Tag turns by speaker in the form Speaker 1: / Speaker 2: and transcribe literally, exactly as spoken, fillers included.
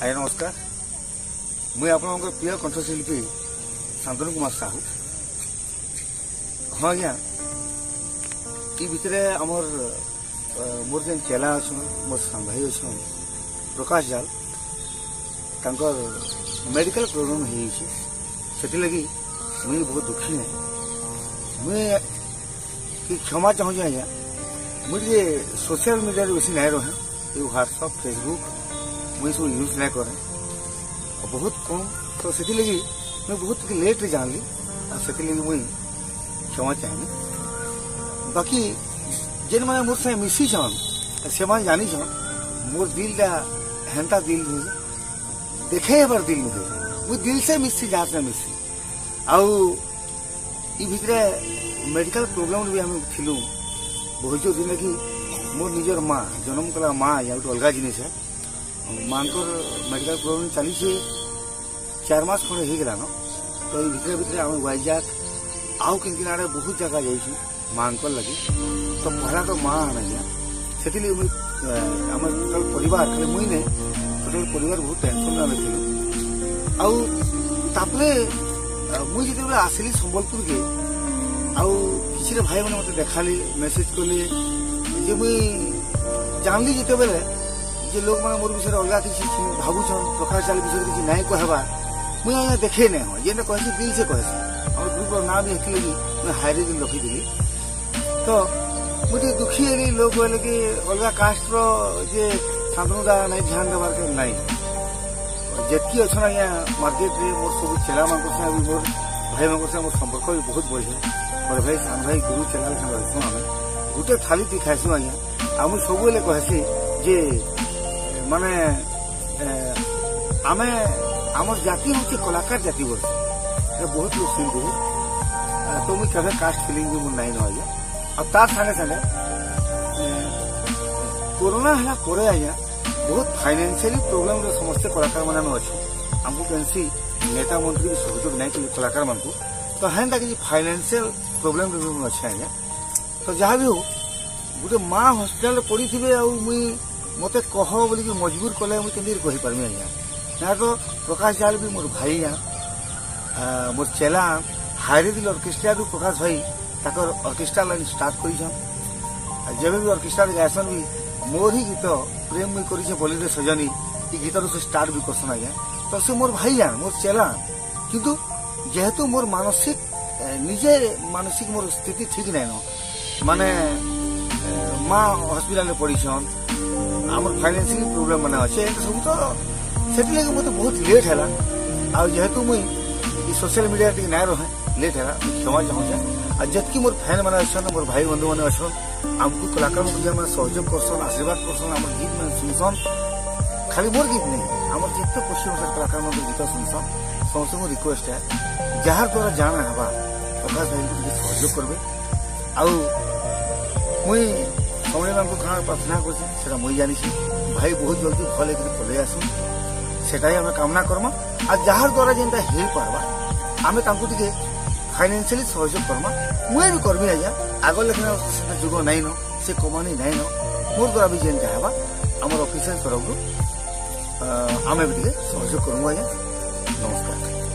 Speaker 1: आज्ञा नमस्कार। मुझे आप प्रिय कंठशिल्पी शांतनु कुमार साहू। हाँ आज्ञा ये भितर आमर मोर जेन चेला अच्छा मोर सांग भाई अच्छा प्रकाश जाल तांकर मेडिकल प्रोब्लेम हो लगी मुझे बहुत दुखी है। मुझे क्षमा चाहूँ आज्ञा मुझे सोशल मीडिया बेसी नहीं रहे ये व्हाट्सअप फेसबुक मुझे सब यूज नहीं करे और बहुत कम तो से लगी मैं बहुत लेट रे जान ली और से लगी मुझे क्षमा चाहनी। बाकी जेन मैंने मोर से मिसी छन से मैंने जानी छन मोर दिल टा हेंता दिल देखे बार दिल मुझे मुझे दिल से मिसी जहाँ से मिसी आउ भितर मेडिकल प्रोब्लेम भी हम थिलु बहुत जो दिन कि मोर निजर माँ जन्म कला माँ या गोटे अलग जिनिस है माँ मेडिकल प्रोब्लेम चली चार मास खंडे हो गलान तो ये भितर भितर आम वाइजाग आउ किन किन आड़े बहुत जगह जाइए माँ लगे तो पहला तो माँ आना से आम टोटाल परिवार खाली मुई ने टोटाल परिवार बहुत टेंशन में थी आउे मुझे जो आसली संबलपुर के आउ किसी भाई मैंने मत देखाली मेसेज कले जे मुई जानली जिते बेले जे लोग मैंने मोर विषय अलग किसी भावुन प्रकाश जाल विषय किसी नाई कहवा मुझे आज्ञा देखे नहीं हो जेन कहसी दिल से कहसी और ग्रुप नाम भी हेती लगी मैं हाईरे दिन रखीदी तो मुझे दुखी है लोग कहले कि अलग कास्ट रे शांतनुदा नहीं ध्यान देवार के नाई जितकी अच्छा आज्ञा मार्केट रे मोर सब चेला मान मोर भाई मान मोर संपर्क भी बहुत बढ़िया बड़े भाई सान भाई गुरु चेला लेखा रहीसु आम गोटे थाली ती खाइसु आज्ञा आम सब कहसी जे माने आमे आमर जाति हूँ कलाकार जाति बोलते बहुत लोग सुनते तो मुझे कभी कास्ट फिलिंग भी मुझे नहीं आज्ञा और तार सागे सागे कोरोना है पर आज्ञा बहुत फाइनेंशियली प्रोब्लेम समस्त कलाकार मैंने अच्छे आमको कैसी नेता मंत्री भी सहयोग नहीं कले कलाकार मान को तो हेन कि फाइनेंशियल प्रोब्लेम भी अच्छे आज्ञा तो जहाँ भी हो गोटे माँ हस्पिटाल पड़ी थे मुई मत कह बोल मजबूर कले मुझे केंद्र कही पार्मी आज्ञा ना तो प्रकाश जाल भी मोर भाई मोर चेला हाईरे दिल अर्केस्ट्रा भी प्रकाश भाई ताकर अर्केस्ट्रा लाइन स्टार्ट कर जब भी अर्केस्ट्रा गायसन भी मोर ही गीत प्रेम भी कर बलिरे सजनी ये गीत से स्टार्ट भी करसन आज्ञा तो से मोर भाई जान मोर चेला किंतु जेहेतु मोर मानसिक निजे मानसिक मोर स्थिति ठीक नहीं न माने माँ हस्पिटाल पड़ी आम फाइनेंशियल प्रोब्लेम मैंने अच्छे सब तो से मत बहुत लेट है जेहेतु मुई सोशल मीडिया टी ना रहे लेट है क्षमा चाहूँ और जितकी मोर फैन मैंने अच्छा मोर भाई बंधु मैंने अच्छा आमको कलाकार मैंने सहयोग करसन आशीर्वाद करसन आम गीत मैंने सुनसन खाली मोर गीत नहीं आम जिते पश्चिम भाषा कलाकार मैं गीत सुनसन समस्त मो रिक्वेस्ट है जार द्वारा जाना है प्रकाश भाई को सहयोग करबे आउ मुई समय मान को कहाँ प्रार्थना कर मुई जानी भाई बहुत जल्दी भल एक पलि आसू से आम कामना करमा और जार द्वारा जेनता हो पार्बा आम टे फाइनेंशियली सहयोग करमा मुझे भी करमी आज्ञा आग लेखना जुग नाइन से कमानी नाइन मोर द्वारा भी जेनता है आम ऑफिशियल तरफ आम भी सहयोग करूँ आज्ञा। नमस्कार।